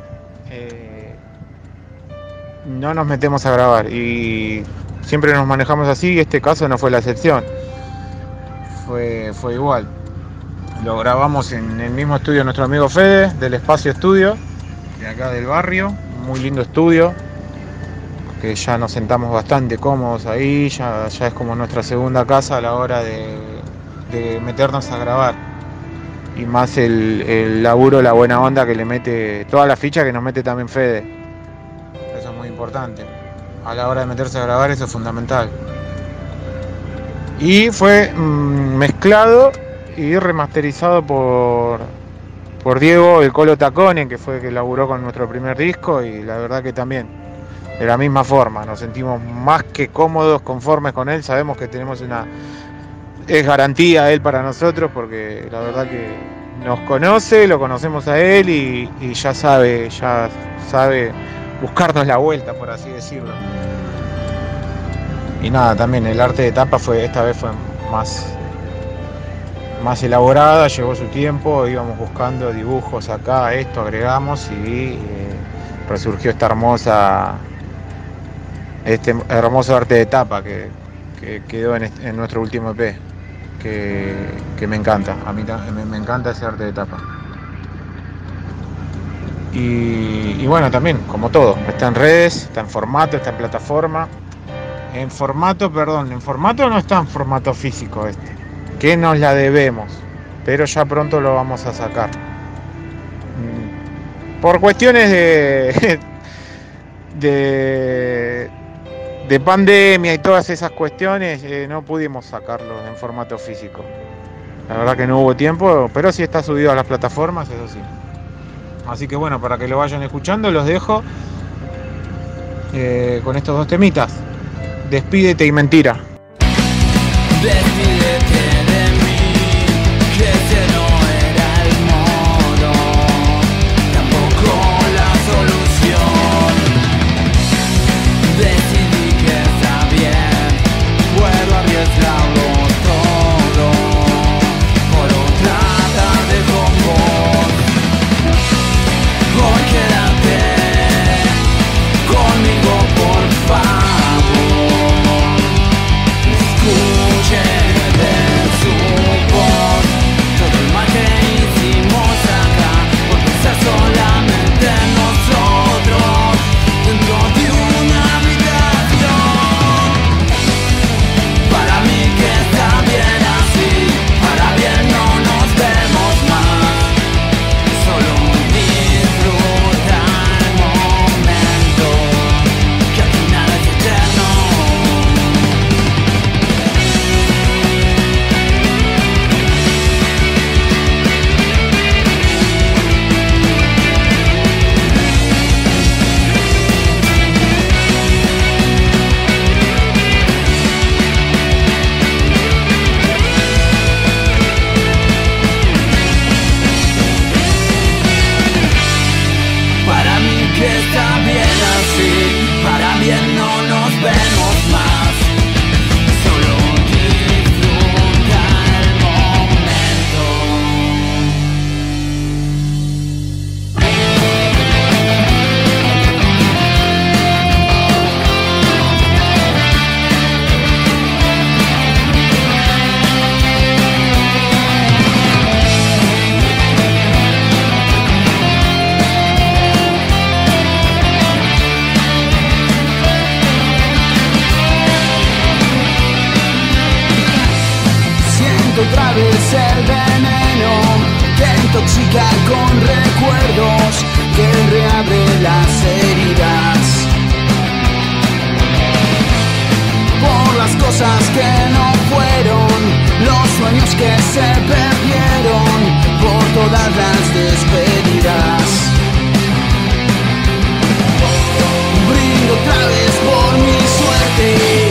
no nos metemos a grabar y siempre nos manejamos así y este caso no fue la excepción. Fue igual. Lo grabamos en el mismo estudio de nuestro amigo Fede, del Espacio Estudio, de acá del barrio. Muy lindo estudio, que ya nos sentamos bastante cómodos ahí, ya es como nuestra segunda casa a la hora de meternos a grabar. Y más el laburo, la buena onda que le mete, toda la ficha que nos mete también Fede. Eso es muy importante. A la hora de meterse a grabar eso es fundamental. Y fue mezclado y remasterizado por Diego el Colo Tacone, que fue el que laburó con nuestro primer disco, y la verdad que también de la misma forma nos sentimos más que cómodos, conformes con él. Sabemos que es garantía él para nosotros, porque la verdad que nos conoce, lo conocemos a él y ya sabe buscarnos la vuelta, por así decirlo. Y nada, también el arte de tapa esta vez fue más elaborada, llevó su tiempo, íbamos buscando dibujos acá, esto agregamos y resurgió este hermoso arte de tapa que quedó en nuestro último EP, que me encanta. A mí me encanta ese arte de tapa. Y bueno, también, como todo, está en redes, está en formato, está en plataforma. En formato no está en formato físico que nos la debemos, pero ya pronto lo vamos a sacar. Por cuestiones de pandemia y todas esas cuestiones, no pudimos sacarlo en formato físico. La verdad que no hubo tiempo, pero sí está subido a las plataformas, eso sí. Así que bueno, para que lo vayan escuchando, los dejo con estos dos temitas. Despídete y Mentira. Despídete de mí, que ese no era el modo, tampoco la solución. también no nos vemos más. Solo disfruta el momento. Otra vez el veneno que intoxica con recuerdos, que reabre las heridas por las cosas que no fueron, los sueños que se perdieron, por todas las despedidas. Brindo otra vez por mi suerte,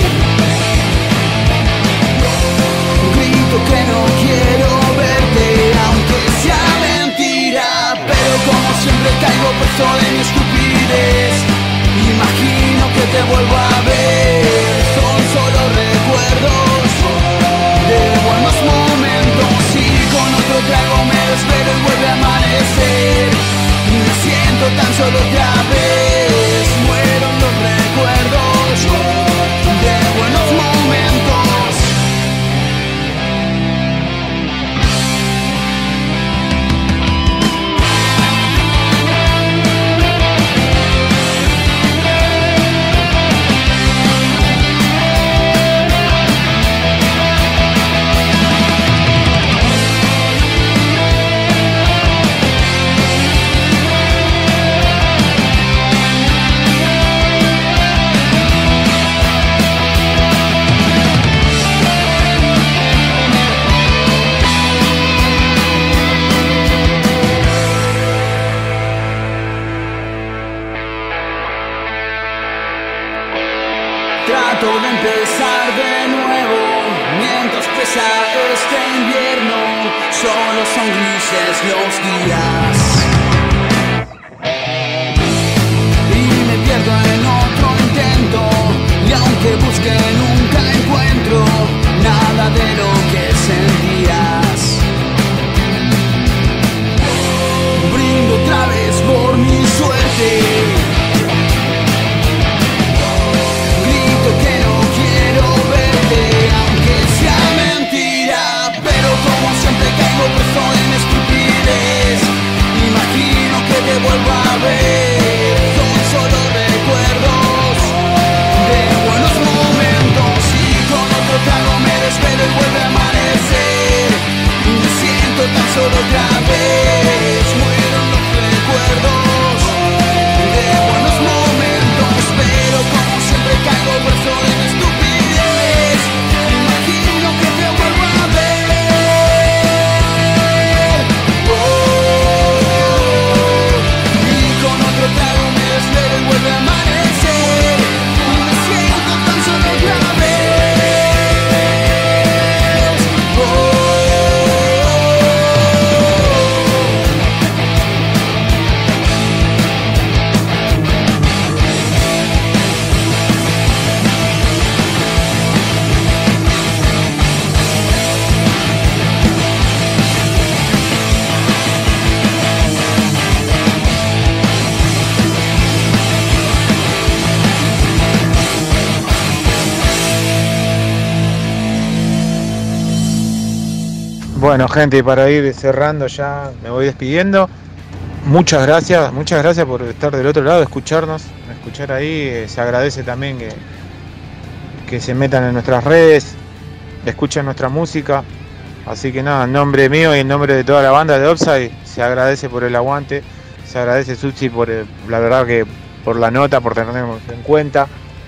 que no quiero verte, aunque sea mentira, pero como siempre caigo preso de mi estupidez. Imagino que te vuelvo a ver, son solo recuerdos de buenos momentos, y con otro trago me desvelo y vuelve a amanecer, y me siento tan solo otra vez. Fueron los recuerdos de buenos momentos. Trato de empezar de nuevo, mientras pesa este invierno, solo son grises los días. Y me pierdo en otro intento, y aunque busque nunca encuentro nada de lo que sentías. Brindo otra vez por mi suerte, que no quiero verte, aunque sea mentira, pero como siempre caigo preso en estupidez. Imagino que te vuelvo a ver, son solo recuerdos de buenos momentos, y con otro trago me desvelo y vuelve a amanecer, y me siento tan solo otra vez. Fueron los recuerdos de buenos momentos, pero como siempre caigo preso en estupidez. Imagino que te vuelvo a ver, y con otro trago me desvelo y vuelve a amanecer, y me siento tan solo otra vez. Bueno, gente, y para ir cerrando ya me voy despidiendo. Muchas gracias por estar del otro lado, escuchar ahí. Se agradece también que se metan en nuestras redes, escuchen nuestra música. Así que nada, en nombre mío y en nombre de toda la banda de Offside, se agradece por el aguante, se agradece Suchi por la verdad que por la nota, por tenernos en cuenta,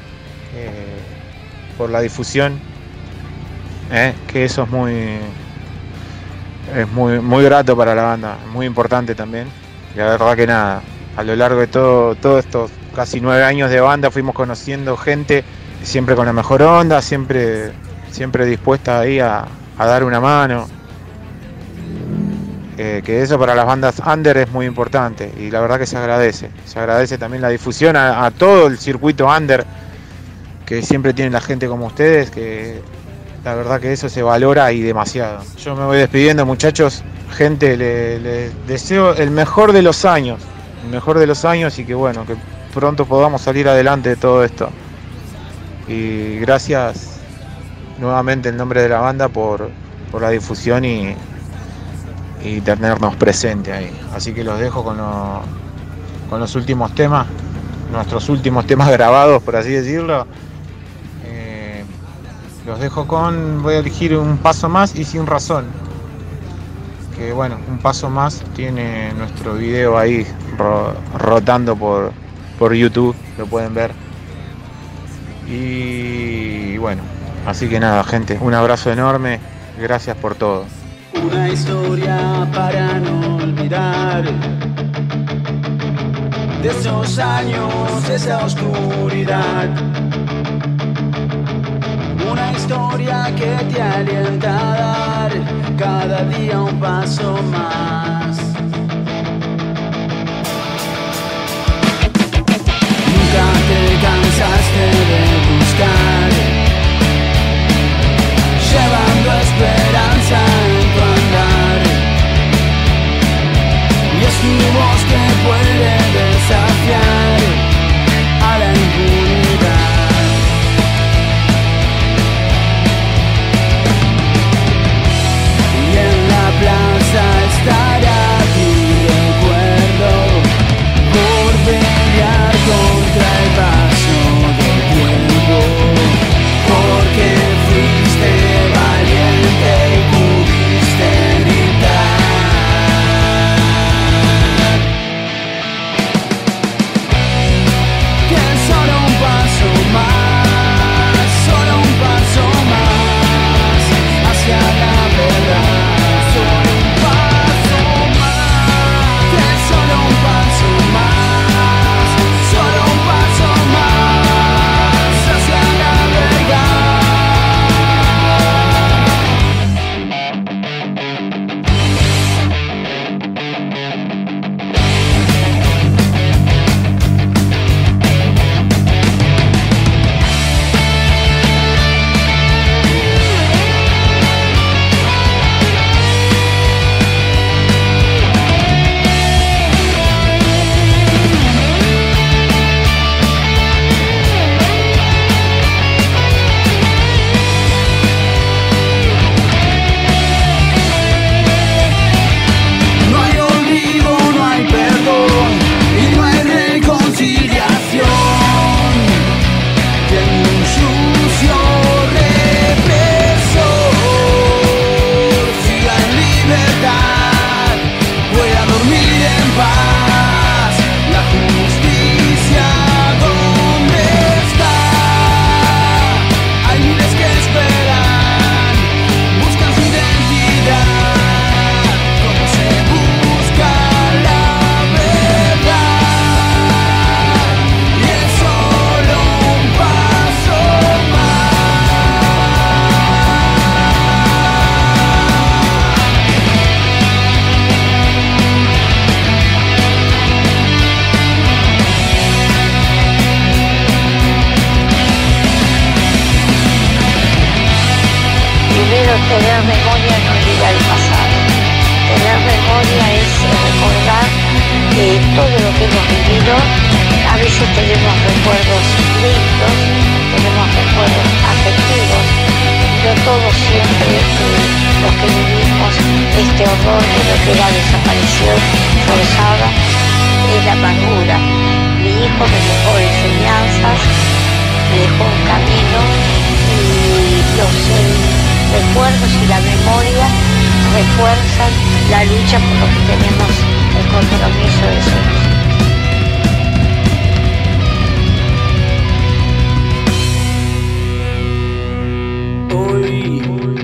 por la difusión, que eso es muy grato para la banda, muy importante también. Y la verdad que nada, a lo largo de todos estos casi 9 años de banda fuimos conociendo gente siempre con la mejor onda, siempre dispuesta ahí a dar una mano. que eso para las bandas under es muy importante y la verdad que se agradece también la difusión a todo el circuito under que siempre tiene la gente como ustedes, que la verdad que eso se valora y demasiado. Yo me voy despidiendo, muchachos, gente, les deseo el mejor de los años y que bueno, que pronto podamos salir adelante de todo esto. Y gracias nuevamente en nombre de la banda por la difusión y tenernos presente ahí. Así que los dejo con los últimos temas, nuestros últimos temas grabados, por así decirlo. Los dejo voy a elegir Un Paso Más y Sin Razón. Que bueno, Un Paso Más tiene nuestro video ahí rotando por YouTube, lo pueden ver. Y bueno, así que nada, gente, un abrazo enorme, gracias por todo. Una historia para no olvidar de esos años, de esa oscuridad. Una historia que te alienta a dar cada día un paso más. Nunca te cansaste de buscar, llevando esperanza en tu andar. Y es tu voz que puede desafiar a la impunidad. Y en la plaza estará tu recuerdo por pelear contra el paso del tiempo, porque fuiste valiente y pudiste gritar. Que solo un paso más, solo un paso más hacia la verdad. Solo un paso más, que solo un paso más, solo un paso más hacia la verdad. No hay olvido, no hay perdón y no hay reconciliación. Tengo un sucio represor, siga en libertad, pueda dormir en paz. La justicia, ¿dónde está? Hay miles que esperan, buscan su identidad. ¿Cómo se busca la verdad? Y es solo un paso Primero, tener memoria no olvida el pasado. Tener memoria es recordar todo lo que hemos vivido. A veces tenemos recuerdos lindos, tenemos recuerdos afectivos, pero todos siempre los que vivimos este horror de lo que era desaparición forzada es la amargura. Mi hijo me dejó enseñanzas, me dejó un camino y los recuerdos y la memoria refuerzan la lucha por lo que tenemos el compromiso de ser. Hoy,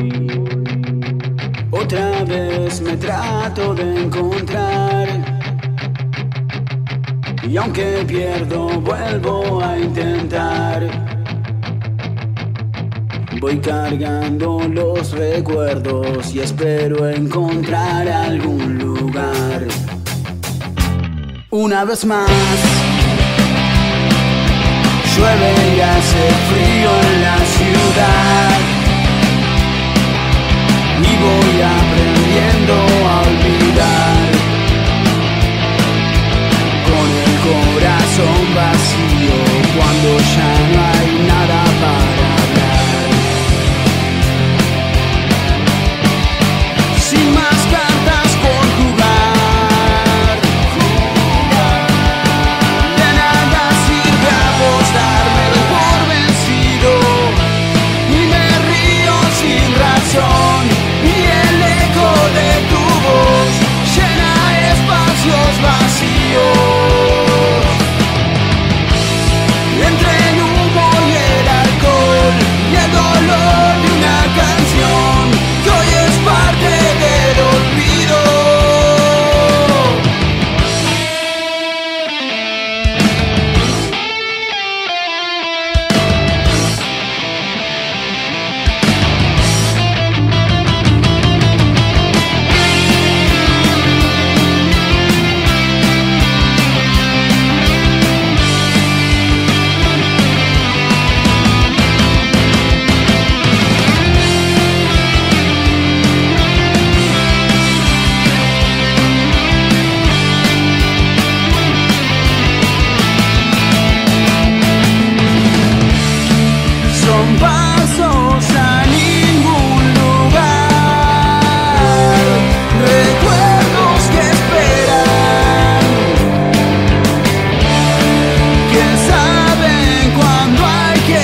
otra vez me trato de encontrar, y aunque pierdo vuelvo a intentar. Voy cargando los recuerdos y espero encontrar algún lugar. Una vez más, llueve y hace frío en la ciudad, y voy aprendiendo a olvidar, con el corazón vacío, cuando ya no hay nada para hablar. Sin más cartas por jugar, de nada sirve apostarme por vencido, y me río sin razón, y el eco de tu voz llena espacios vacíos. Entre el humo y el alcohol y el dolor de una canción que hoy es parte del olvido. Son pasos a ningún lugar, recuerdos que esperan, que saben cuando hay que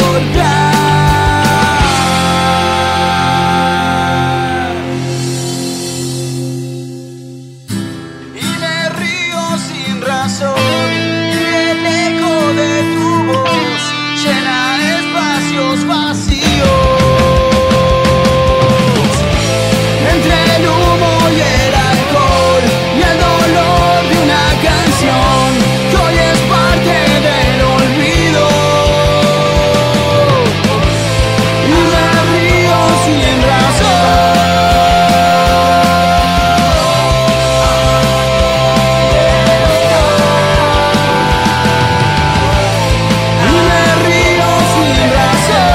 golpear. Y me río sin razón, y el eco de tu voz llena espacios vacíos. Entre el humo y el alcohol y el dolor de una canción que hoy es parte del olvido. Y me río sin razón. Y me río sin razón.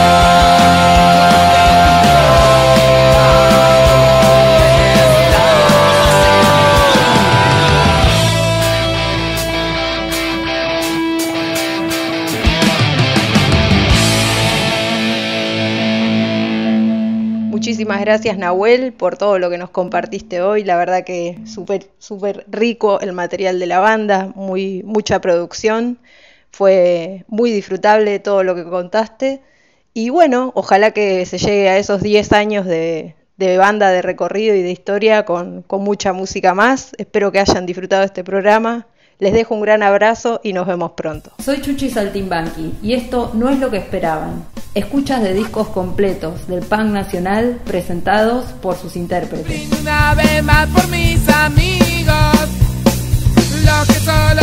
Muchísimas gracias, Nahuel, por todo lo que nos compartiste hoy. La verdad que súper rico el material de la banda, mucha producción. Fue muy disfrutable todo lo que contaste. Y bueno, ojalá que se llegue a esos 10 años de banda, de recorrido y de historia con mucha música más. Espero que hayan disfrutado este programa. Les dejo un gran abrazo y nos vemos pronto. Soy Chuchi Saltimbanqui y esto no es lo que esperaban. Escuchas de discos completos del punk nacional presentados por sus intérpretes. Una vez más por mis amigos, los que solo